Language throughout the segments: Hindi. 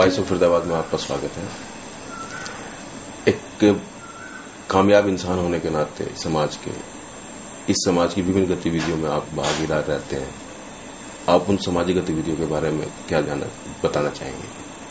वॉइस ऑफ फरीदाबाद में आपका स्वागत है। एक कामयाब इंसान होने के नाते इस समाज की विभिन्न गतिविधियों में आप भागीदार रहते हैं। आप उन सामाजिक गतिविधियों के बारे में क्या बताना चाहेंगे?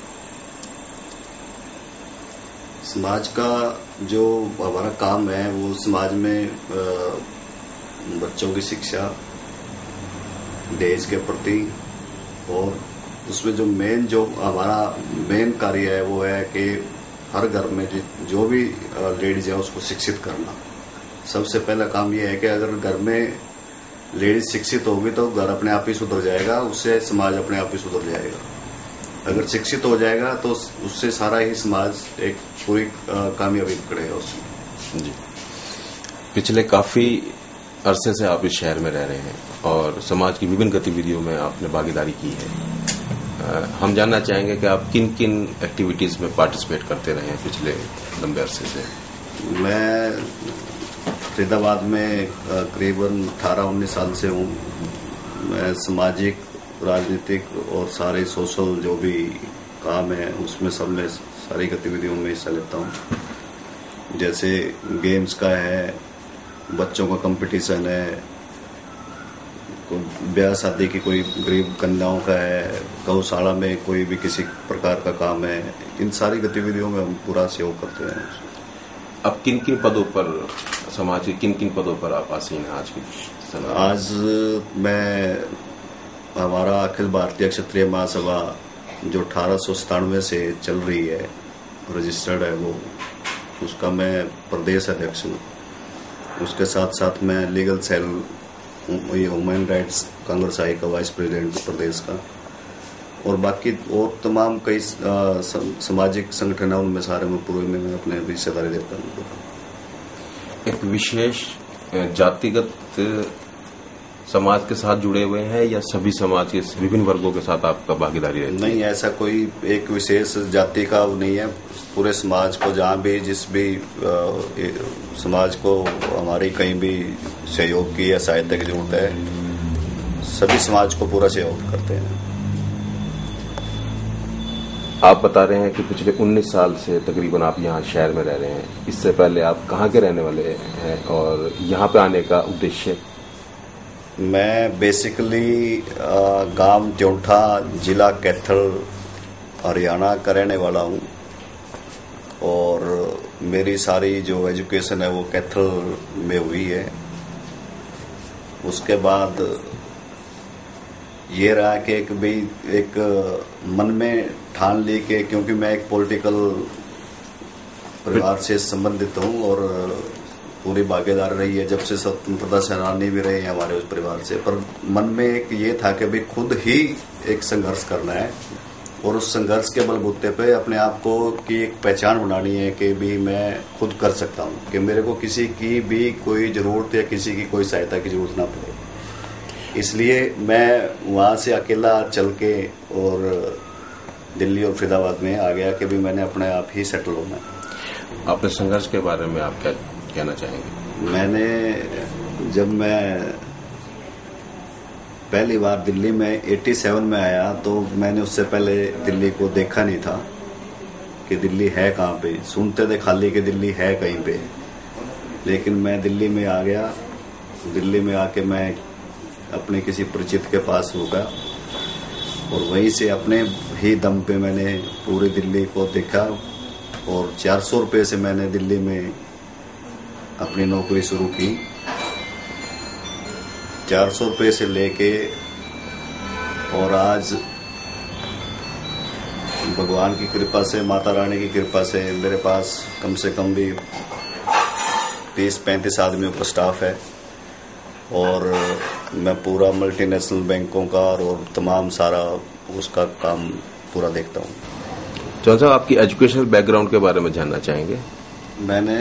समाज का जो हमारा काम है वो समाज में बच्चों की शिक्षा, देश के प्रति, और उसमें जो हमारा मेन कार्य है वो है कि हर घर में जो भी लेडीज है उसको शिक्षित करना। सबसे पहला काम ये है कि अगर घर में लेडीज शिक्षित होगी तो घर अपने आप ही सुधर जाएगा, उससे समाज अपने आप ही सुधर जाएगा। अगर शिक्षित हो जाएगा तो उससे सारा ही समाज एक पूरी कामयाबी पकड़ेगा उसमें। जी, पिछले काफी अरसे से आप इस शहर में रह रहे हैं और समाज की विभिन्न गतिविधियों में आपने भागीदारी की है। हम जानना चाहेंगे कि आप किन किन एक्टिविटीज में पार्टिसिपेट करते रहे हैं पिछले लंबे अरसे से? मैं फरीदाबाद में करीबन 18-19 साल से हूँ। मैं सामाजिक, राजनीतिक और सारे सोशल जो भी काम है उसमें सब में सारी गतिविधियों में हिस्सा लेता हूँ। जैसे गेम्स का है, बच्चों का कंपटीशन है, ब्याह शादी की कोई गरीब कन्याओं का है, गौशाला में कोई भी किसी प्रकार का काम है, इन सारी गतिविधियों में हम पूरा सहयोग करते हैं। अब किन किन पदों पर, समाज के किन किन पदों पर आप आसीन हैं आज के समय? आज मैं, हमारा अखिल भारतीय क्षत्रिय महासभा जो 1897 से चल रही है, रजिस्टर्ड है वो, उसका मैं प्रदेश अध्यक्ष हूँ। उसके साथ साथ मैं legal cell, human rights Congress I का वाइस प्रेसिडेंट प्रदेश का, और बाकी और तमाम कई सामाजिक संगठन है उनमें सारे में पूरे में अपने हिस्सेदारी देता हूँ। एक विशेष जातिगत समाज के साथ जुड़े हुए हैं या सभी समाज के विभिन्न वर्गों के साथ आपका भागीदारी है? नहीं, ऐसा कोई एक विशेष जाति का नहीं है। पूरे समाज को, जहाँ भी जिस भी समाज को हमारी कहीं भी सहयोग की या सहायता की जरूरत है, सभी समाज को पूरा सहयोग करते हैं। आप बता रहे हैं कि पिछले 19 साल से तकरीबन आप यहाँ शहर में रह रहे हैं। इससे पहले आप कहाँ के रहने वाले हैं और यहाँ पे आने का उद्देश्य? मैं बेसिकली गांव त्योंठा, जिला कैथल, हरियाणा का रहने वाला हूँ, और मेरी सारी जो एजुकेशन है वो कैथल में हुई है। उसके बाद ये रहा कि एक मन में ठान ली कि क्योंकि मैं एक पॉलिटिकल परिवार से संबंधित हूँ और पूरी भागीदार रही है जब से स्वतंत्रता सेनानी भी रहे हैं हमारे उस परिवार से, पर मन में एक ये था कि भाई खुद ही एक संघर्ष करना है और उस संघर्ष के बलबूते पे अपने आप को की एक पहचान बनानी है कि भी मैं खुद कर सकता हूँ, कि मेरे को किसी की भी कोई जरूरत या किसी की कोई सहायता की जरूरत ना पड़े। इसलिए मैं वहाँ से अकेला चल के और दिल्ली और फरीदाबाद में आ गया कि भी मैंने अपने आप ही सेटल होना है। अपने संघर्ष के बारे में आप क्या कहना चाहेंगे? जब मैं पहली बार दिल्ली में 87 में आया तो मैंने उससे पहले दिल्ली को देखा नहीं था कि दिल्ली है कहाँ पे। सुनते थे खाली कि दिल्ली है कहीं पे, लेकिन मैं दिल्ली में आ गया। दिल्ली में आके मैं अपने किसी परिचित के पास रुका और वहीं से अपने ही दम पे मैंने पूरी दिल्ली को देखा, और 400 रुपये से मैंने दिल्ली में अपनी नौकरी शुरू की। 400 रुपये से लेके और आज भगवान की कृपा से, माता रानी की कृपा से मेरे पास कम से कम भी 30-35 आदमियों का स्टाफ है, और मैं पूरा मल्टीनेशनल बैंकों का और तमाम सारा उसका काम पूरा देखता हूँ। चौहान साहब, आपकी एजुकेशनल बैकग्राउंड के बारे में जानना चाहेंगे? मैंने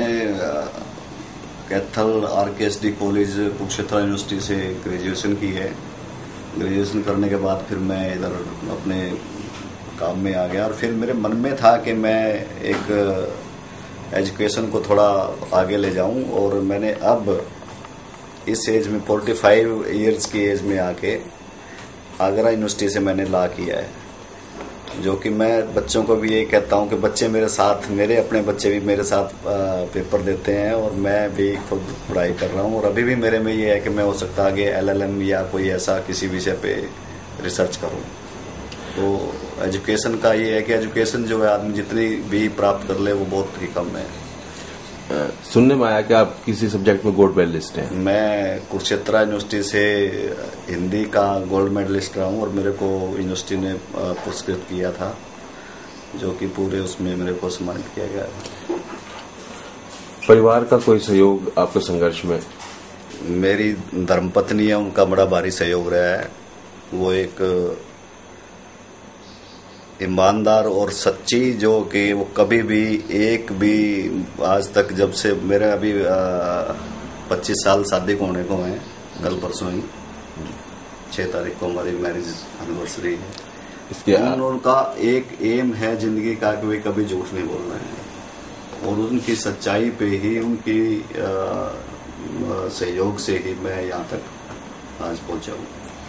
Kaithal RKSD college Kurukshetra university से ग्रेजुएशन की है। ग्रेजुएशन करने के बाद फिर मैं इधर अपने काम में आ गया, और फिर मेरे मन में था कि मैं एक एजुकेशन को थोड़ा आगे ले जाऊं, और मैंने अब इस एज में 45 इयर्स की एज में आके आगरा यूनिवर्सिटी से मैंने लॉ किया है। जो कि मैं बच्चों को भी यही कहता हूं कि बच्चे मेरे साथ, मेरे अपने बच्चे भी मेरे साथ पेपर देते हैं और मैं भी खुद पढ़ाई कर रहा हूं। और अभी भी मेरे में ये है कि मैं हो सकता आगे LLM या कोई ऐसा किसी विषय पे रिसर्च करूं। तो एजुकेशन का ये है कि एजुकेशन जो है आदमी जितनी भी प्राप्त कर ले वो बहुत ही कम है। सुनने में आया कि आप किसी सब्जेक्ट में गोल्ड मेडलिस्ट हैं। मैं कुरुक्षेत्र यूनिवर्सिटी से हिंदी का गोल्ड मेडलिस्ट रहा हूँ और मेरे को यूनिवर्सिटी ने पुरस्कृत किया था, जो कि पूरे उसमें मेरे को सम्मानित किया गया। परिवार का कोई सहयोग आपके संघर्ष में? मेरी धर्मपत्नी है, उनका बड़ा भारी सहयोग रहा है। वो एक ईमानदार और सच्ची, जो कि वो कभी भी एक भी आज तक, जब से मेरे अभी 25 साल शादी को होने को हैं, कल परसों ही 6 तारीख को हमारी मैरिज एनिवर्सरी है। इसके उनका एक एम है जिंदगी का कि वे कभी झूठ नहीं बोल रहे हैं और उनकी सच्चाई पे ही, उनकी सहयोग से ही मैं यहाँ तक आज पहुंचा हूँ।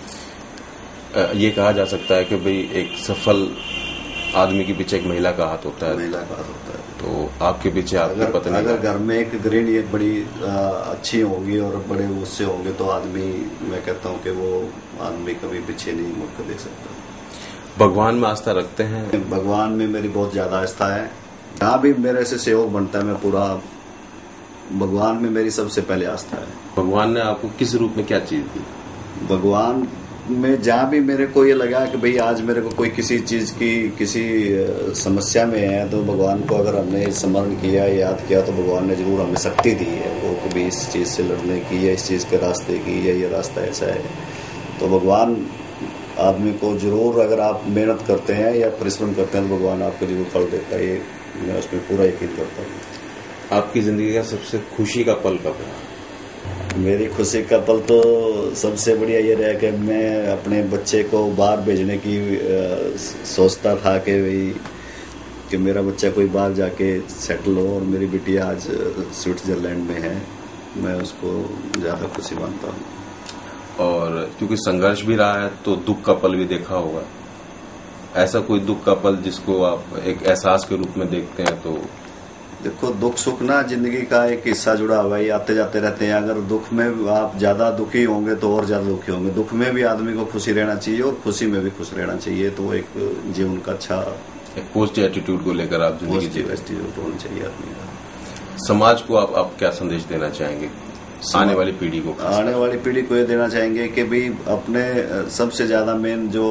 ये कहा जा सकता है कि भाई एक सफल आदमी के पीछे एक महिला का हाथ होता है। महिला का हाथ होता है। तो आपके पीछे आपकी पत्नी, अगर घर में एक गृहिणी एक बड़ी अच्छी होगी और बड़े उससे होंगे तो आदमी, मैं कहता हूँ कि वो आदमी कभी पीछे नहीं मुड़ कर देख सकता। भगवान में आस्था रखते हैं? भगवान में मेरी बहुत ज्यादा आस्था है। जहाँ भी मेरे से सहयोग बनता है, मैं पूरा भगवान में मेरी सबसे पहले आस्था है। भगवान ने आपको किस रूप में क्या चीज दी? भगवान में जहाँ भी मेरे को ये लगा कि भाई आज मेरे को कोई किसी चीज की किसी समस्या में है, तो भगवान को अगर हमने स्मरण किया, याद किया, तो भगवान ने जरूर हमें शक्ति दी है वो कभी इस चीज से लड़ने की या इस चीज के रास्ते की, या ये रास्ता ऐसा है। तो भगवान आदमी को जरूर, अगर आप मेहनत करते हैं या परिश्रम करते हैं, तो भगवान आपको जरूर फल देता है। ये मैं उसमें पूरा यकीन करता हूँ। आपकी जिंदगी का सबसे खुशी का पल कब है? मेरी खुशी का पल तो सबसे बढ़िया ये रहा कि मैं अपने बच्चे को बाहर भेजने की सोचता था कि भाई कि मेरा बच्चा कोई बाहर जाके सेटल हो, और मेरी बिटिया आज स्विट्जरलैंड में है। मैं उसको ज़्यादा खुशी मानता हूँ। और क्योंकि संघर्ष भी रहा है तो दुख का पल भी देखा होगा। ऐसा कोई दुख का पल जिसको आप एक एहसास के रूप में देखते हैं? तो देखो, दुख सुख ना जिंदगी का एक हिस्सा जुड़ा हुआ है, आते जाते रहते हैं। अगर दुख में आप ज्यादा दुखी होंगे तो और ज्यादा दुखी होंगे। दुख में भी आदमी को खुशी रहना चाहिए और खुशी में भी खुश रहना चाहिए। तो एक जीवन का अच्छा एक पॉजिटिव एटीट्यूड को लेकर आप जिंदगी पॉजिटिव एटीट्यूड होना चाहिए आदमी का। समाज को आप क्या संदेश देना चाहेंगे? आने वाली पीढ़ी को? आने वाली पीढ़ी को ये देना चाहेंगे कि भाई अपने सबसे ज्यादा मेन जो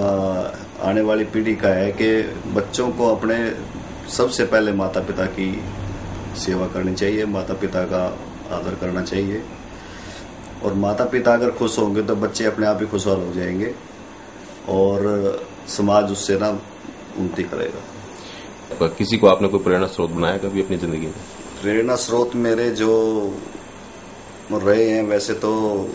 आने वाली पीढ़ी का है कि बच्चों को अपने सबसे पहले माता पिता की सेवा करनी चाहिए, माता पिता का आदर करना चाहिए। और माता पिता अगर खुश होंगे तो बच्चे अपने आप ही खुशहाल हो जाएंगे और समाज उससे ना उन्नति करेगा। किसी को आपने कोई प्रेरणा स्रोत बनाया कभी अपनी जिंदगी में? प्रेरणा स्रोत मेरे जो रहे हैं, वैसे तो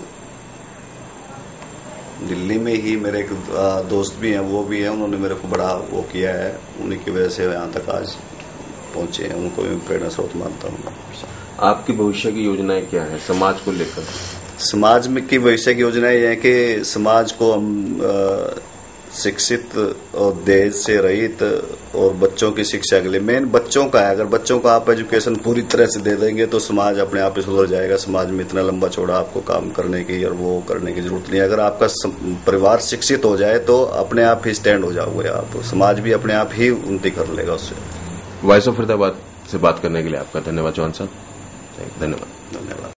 दिल्ली में ही मेरे एक दोस्त भी हैं, वो भी हैं, उन्होंने मेरे को बड़ा वो किया है। उन्हीं की वजह से यहाँ तक आज पहुंचे हैं। उनको मैं प्रेरणा स्रोत मानता हूँ। आपकी भविष्य की योजनाएं क्या है समाज को लेकर? समाज में की भविष्य की योजनाएं ये है कि समाज को हम शिक्षित और दहेज से रहित और बच्चों की शिक्षा के लिए, मेन बच्चों का है। अगर बच्चों को आप एजुकेशन पूरी तरह से दे देंगे तो समाज अपने आप ही सुधर जाएगा। समाज में इतना लंबा चौड़ा आपको काम करने की और वो करने की जरूरत नहीं है। अगर आपका परिवार शिक्षित हो जाए तो अपने आप ही स्टैंड हो जाओगे आप, समाज भी अपने आप ही उन्नति कर लेगा उससे। वॉइस ऑफ फरीदाबाद से बात करने के लिए आपका धन्यवाद जवान साहब। धन्यवाद।